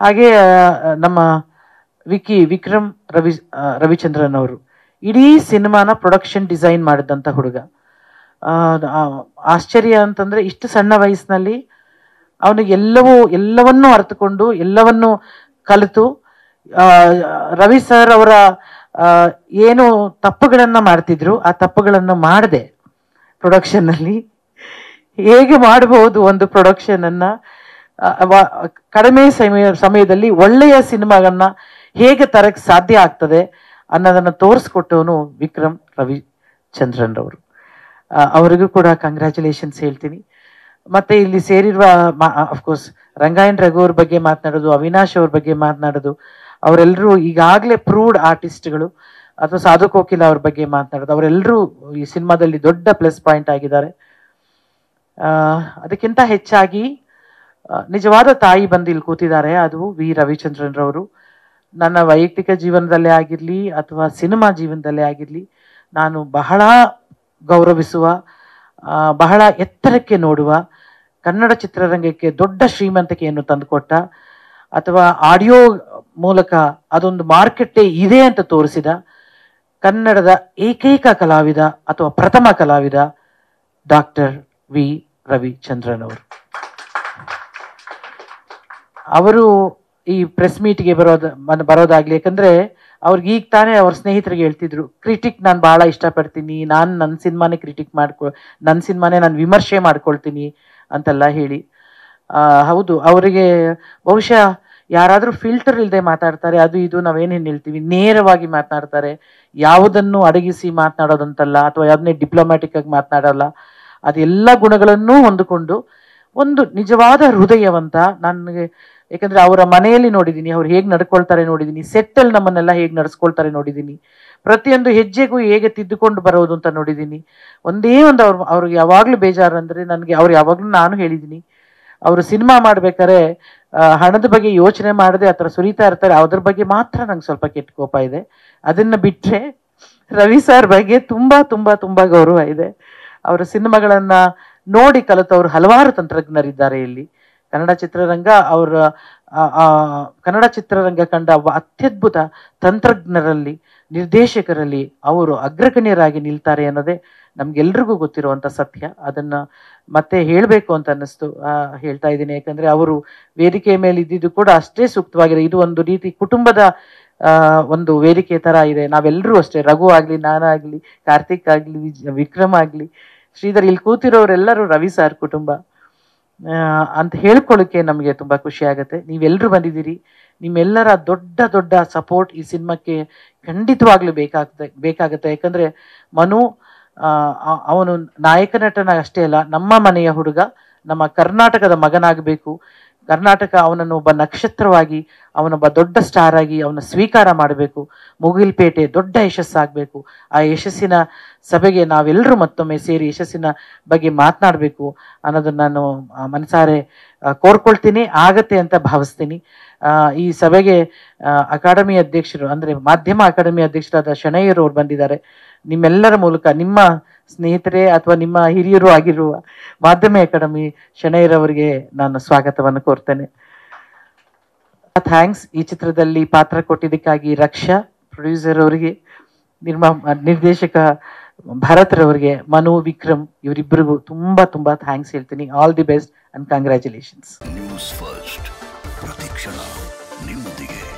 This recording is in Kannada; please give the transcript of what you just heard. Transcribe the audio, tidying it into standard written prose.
ಹಾಗೆ ನಮ್ಮ ವಿಕ್ರಮ್ ರವಿಚಂದ್ರನ್ ಅವರು ಇಡೀ ಸಿನಿಮಾನ ಪ್ರೊಡಕ್ಷನ್ ಡಿಸೈನ್ ಮಾಡಿದಂಥ ಹುಡುಗ. ಆಶ್ಚರ್ಯ ಅಂತಂದ್ರೆ ಇಷ್ಟು ಸಣ್ಣ ವಯಸ್ಸಿನಲ್ಲಿ ಅವನಿಗೆ ಎಲ್ಲವನ್ನೂ ಅರ್ಥಕೊಂಡು ಎಲ್ಲವನ್ನೂ ಕಲಿತು ರವಿ ಸರ್ ಅವರ ಏನು ತಪ್ಪುಗಳನ್ನ ಮಾಡ್ತಿದ್ರು ಆ ತಪ್ಪುಗಳನ್ನು ಮಾಡದೆ ಪ್ರೊಡಕ್ಷನ್ ಅಲ್ಲಿ ಹೇಗೆ ಮಾಡಬಹುದು ಒಂದು ಪ್ರೊಡಕ್ಷನ್ ಅನ್ನ ಕಡಿಮೆ ಸಮಯದಲ್ಲಿ ಒಳ್ಳೆಯ ಸಿನಿಮಾಗಳನ್ನ ಹೇಗೆ ತರಕ್ ಸಾಧ್ಯ ಆಗ್ತದೆ ಅನ್ನೋದನ್ನ ತೋರಿಸ್ಕೊಟ್ಟವನು ವಿಕ್ರಮ್ ರವಿಚಂದ್ರನ್ ಅವರು. ಅವರಿಗೂ ಕೂಡ ಕಂಗ್ರ್ಯಾಚುಲೇಷನ್ಸ್ ಹೇಳ್ತೀನಿ. ಮತ್ತೆ ಇಲ್ಲಿ ಸೇರಿರುವ ಅಫ್ಕೋರ್ಸ್ ರಂಗಾಯಣ್ ರಘು ಅವ್ರ ಬಗ್ಗೆ ಮಾತನಾಡೋದು, ಅವಿನಾಶ್ ಅವ್ರ ಬಗ್ಗೆ ಮಾತನಾಡೋದು, ಅವರೆಲ್ಲರೂ ಈಗಾಗಲೇ ಪ್ರೂವ್ಡ್ ಆರ್ಟಿಸ್ಟ್ಗಳು. ಅಥವಾ ಸಾಧು ಕೋಕಿಲ ಅವ್ರ ಬಗ್ಗೆ ಮಾತನಾಡೋದು, ಅವರೆಲ್ಲರೂ ಈ ಸಿನಿಮಾದಲ್ಲಿ ದೊಡ್ಡ ಪ್ಲಸ್ ಪಾಯಿಂಟ್ ಆಗಿದ್ದಾರೆ. ಅದಕ್ಕಿಂತ ಹೆಚ್ಚಾಗಿ ನಿಜವಾದ ತಾಯಿ ಬಂದು ಇಲ್ಲಿ ಕೂತಿದ್ದಾರೆ, ಅದು ವಿ ರವಿಚಂದ್ರನ್ ರವರು. ನನ್ನ ವೈಯಕ್ತಿಕ ಜೀವನದಲ್ಲೇ ಆಗಿರ್ಲಿ ಅಥವಾ ಸಿನಿಮಾ ಜೀವನದಲ್ಲೇ ಆಗಿರ್ಲಿ ನಾನು ಬಹಳ ಗೌರವಿಸುವ, ಬಹಳ ಎತ್ತರಕ್ಕೆ ನೋಡುವ, ಕನ್ನಡ ಚಿತ್ರರಂಗಕ್ಕೆ ದೊಡ್ಡ ಶ್ರೀಮಂತಿಕೆಯನ್ನು ತಂದುಕೊಟ್ಟ, ಅಥವಾ ಆಡಿಯೋ ಮೂಲಕ ಅದೊಂದು ಮಾರ್ಕೆಟ್ಟೇ ಇದೆ ಅಂತ ತೋರಿಸಿದ ಕನ್ನಡದ ಏಕೈಕ ಕಲಾವಿದ ಅಥವಾ ಪ್ರಥಮ ಕಲಾವಿದ ಡಾಕ್ಟರ್ ವಿ ರವಿಚಂದ್ರನ್ ಅವರು. ಅವರು ಈ ಪ್ರೆಸ್ ಮೀಟ್ಗೆ ಬರೋದಾಗ್ಲಿ, ಯಾಕಂದ್ರೆ ಅವ್ರಿಗೆ ಈಗ ತಾನೇ ಅವ್ರ ಸ್ನೇಹಿತರಿಗೆ ಹೇಳ್ತಿದ್ರು, ಕ್ರಿಟಿಕ್ ನಾನು ಬಹಳ ಇಷ್ಟಪಡ್ತೀನಿ, ನಾನು ನನ್ನ ಸಿನಿಮಾನೇ ನನ್ನ ಸಿನಿಮಾನೇ ನಾನು ವಿಮರ್ಶೆ ಮಾಡ್ಕೊಳ್ತೀನಿ ಅಂತೆಲ್ಲ ಹೇಳಿ. ಹೌದು, ಅವರಿಗೆ ಬಹುಶಃ ಯಾರಾದ್ರೂ ಫಿಲ್ಟರ್ ಇಲ್ಲದೆ ಮಾತಾಡ್ತಾರೆ, ಅದು ಇದು ನಾವೇನೇನು ಹೇಳ್ತೀವಿ ನೇರವಾಗಿ ಮಾತನಾಡ್ತಾರೆ, ಯಾವುದನ್ನು ಅಡಗಿಸಿ ಮಾತನಾಡೋದಂತಲ್ಲ ಅಥವಾ ಯಾವುದನ್ನೇ ಡಿಪ್ಲೊಮ್ಯಾಟಿಕ್ ಆಗಿ ಮಾತನಾಡಲ್ಲ. ಅದೆಲ್ಲ ಗುಣಗಳನ್ನೂ ಹೊಂದಿಕೊಂಡು ಒಂದು ನಿಜವಾದ ಹೃದಯವಂತ. ನನಗೆ ಯಾಕಂದ್ರೆ ಅವರ ಮನೆಯಲ್ಲಿ ನೋಡಿದ್ದೀನಿ, ಅವ್ರು ಹೇಗೆ ನಡ್ಕೊಳ್ತಾರೆ ನೋಡಿದ್ದೀನಿ, ಸೆಟ್ಟಲ್ಲಿ ನಮ್ಮನ್ನೆಲ್ಲ ಹೇಗೆ ನಡ್ಸ್ಕೊಳ್ತಾರೆ ನೋಡಿದ್ದೀನಿ, ಪ್ರತಿಯೊಂದು ಹೆಜ್ಜೆಗೂ ಹೇಗೆ ತಿದ್ದುಕೊಂಡು ಬರೋದು ಅಂತ ನೋಡಿದ್ದೀನಿ. ಒಂದೇ ಒಂದು ಅವ್ರಿಗೆ ಯಾವಾಗ್ಲೂ ಬೇಜಾರು ಅಂದ್ರೆ ನನಗೆ, ಅವ್ರು ಯಾವಾಗ್ಲೂ ನಾನು ಹೇಳಿದ್ದೀನಿ, ಅವರು ಸಿನಿಮಾ ಮಾಡ್ಬೇಕಾದ್ರೆ ಹಣದ ಬಗ್ಗೆ ಯೋಚನೆ ಮಾಡದೆ ಆ ಥರ ಸುರಿತಾ ಇರ್ತಾರೆ, ಅದ್ರ ಬಗ್ಗೆ ಮಾತ್ರ ನಂಗೆ ಸ್ವಲ್ಪ ಕೆಟ್ಟ ಕೋಪ ಇದೆ. ಅದನ್ನ ಬಿಟ್ರೆ ರವಿ ಸರ್ ಬಗ್ಗೆ ತುಂಬಾ ತುಂಬಾ ತುಂಬಾ ಗೌರವ ಇದೆ. ಅವರ ಸಿನಿಮಾಗಳನ್ನ ನೋಡಿ ಕಲಿತವರು ಹಲವಾರು ತಂತ್ರಜ್ಞರಿದ್ದಾರೆ ಇಲ್ಲಿ. ಕನ್ನಡ ಚಿತ್ರರಂಗ ಕಂಡ ಅತ್ಯದ್ಭುತ ತಂತ್ರಜ್ಞರಲ್ಲಿ, ನಿರ್ದೇಶಕರಲ್ಲಿ ಅವರು ಅಗ್ರಗಣ್ಯರಾಗಿ ನಿಲ್ತಾರೆ ಅನ್ನೋದೇ ನಮ್ಗೆಲ್ರಿಗೂ ಗೊತ್ತಿರುವಂತ ಸತ್ಯ. ಅದನ್ನ ಮತ್ತೆ ಹೇಳ್ಬೇಕು ಅಂತ ಅನ್ನಿಸ್ತು, ಹೇಳ್ತಾ ಇದ್ದೀನಿ. ಯಾಕಂದ್ರೆ ಅವರು ವೇದಿಕೆ ಮೇಲೆ ಇದ್ದಿದ್ದು ಕೂಡ ಅಷ್ಟೇ ಸೂಕ್ತವಾಗಿದೆ. ಇದು ಒಂದು ರೀತಿ ಕುಟುಂಬದ ಒಂದು ವೇದಿಕೆ ತರ ಇದೆ. ನಾವೆಲ್ಲರೂ ಅಷ್ಟೇ, ರಘು ಆಗ್ಲಿ, ನಾನಾಗ್ಲಿ, ಕಾರ್ತಿಕ್ ಆಗ್ಲಿ, ವಿಕ್ರಮ್ ಆಗ್ಲಿ, ಶ್ರೀಧರ್, ಇಲ್ಲಿ ಕೂತಿರೋರೆಲ್ಲರೂ ರವಿ ಸಾರ್ ಕುಟುಂಬ ಅಂತ ಹೇಳ್ಕೊಳ್ಳಿಕ್ಕೆ ನಮಗೆ ತುಂಬಾ ಖುಷಿ ಆಗುತ್ತೆ. ನೀವೆಲ್ಲರೂ ಬಂದಿದ್ದೀರಿ. ನಿಮ್ಮೆಲ್ಲರ ದೊಡ್ಡ ದೊಡ್ಡ ಸಪೋರ್ಟ್ ಈ ಸಿನಿಮಾಕ್ಕೆ ಖಂಡಿತವಾಗ್ಲೂ ಬೇಕಾಗುತ್ತೆ. ಯಾಕಂದ್ರೆ ಮನು ಅವನು ನಾಯಕ ನಟನ ಅಷ್ಟೇ ಅಲ್ಲ, ನಮ್ಮ ಮನೆಯ ಹುಡುಗ, ನಮ್ಮ ಕರ್ನಾಟಕದ ಮಗನಾಗಬೇಕು. ಕರ್ನಾಟಕ ಅವನನ್ನು ಒಬ್ಬ ನಕ್ಷತ್ರವಾಗಿ, ಅವನೊಬ್ಬ ದೊಡ್ಡ ಸ್ಟಾರ್ ಆಗಿ ಅವನ ಸ್ವೀಕಾರ ಮಾಡಬೇಕು. ಮುಗಿಲ್ಪೇಟೆ ದೊಡ್ಡ ಯಶಸ್ಸಾಗಬೇಕು. ಆ ಯಶಸ್ಸಿನ ಸಭೆಗೆ ನಾವೆಲ್ಲರೂ ಮತ್ತೊಮ್ಮೆ ಸೇರಿ ಯಶಸ್ಸಿನ ಬಗ್ಗೆ ಮಾತನಾಡಬೇಕು ಅನ್ನೋದನ್ನ ನಾನು ಮನಸಾರೆ ಕೋರ್ಕೊಳ್ತೀನಿ, ಆಗತ್ತೆ ಅಂತ ಭಾವಿಸ್ತೀನಿ. ಈ ಸಭೆಗೆ ಅಕಾಡೆಮಿ ಅಧ್ಯಕ್ಷರು ಅಂದ್ರೆ ಮಾಧ್ಯಮ ಅಕಾಡೆಮಿ ಅಧ್ಯಕ್ಷರಾದ ಶಣಯ್ಯರು ಅವ್ರು ಬಂದಿದ್ದಾರೆ. ನಿಮ್ಮೆಲ್ಲರ ಮೂಲಕ, ನಿಮ್ಮ ಸ್ನೇಹಿತರೆ ಅಥವಾ ನಿಮ್ಮ ಹಿರಿಯರು ಆಗಿರುವ ಮಾಧ್ಯಮ ಅಕಾಡೆಮಿ ಶಣಯ್ಯರವರಿಗೆ ನಾನು ಸ್ವಾಗತವನ್ನು ಕೋರ್ತೇನೆ. ಥ್ಯಾಂಕ್ಸ್. ಈ ಚಿತ್ರದಲ್ಲಿ ಪಾತ್ರ ಕೊಟ್ಟಿದ್ದಕ್ಕಾಗಿ ರಕ್ಷಾ, ಪ್ರೊಡ್ಯೂಸರ್ ಅವರಿಗೆ, ನಿರ್ದೇಶಕ ಭರತ್ ರವರಿಗೆ, ಮನು, ವಿಕ್ರಮ್ ಇವರಿಬ್ಬರಿಗೂ ತುಂಬಾ ತುಂಬಾ ಥ್ಯಾಂಕ್ಸ್ ಹೇಳ್ತೀನಿ. All the best and congratulations. News first, ಪ್ರತಿಕ್ಷಣ ನಿಮ್ಮೊಂದಿಗೆ.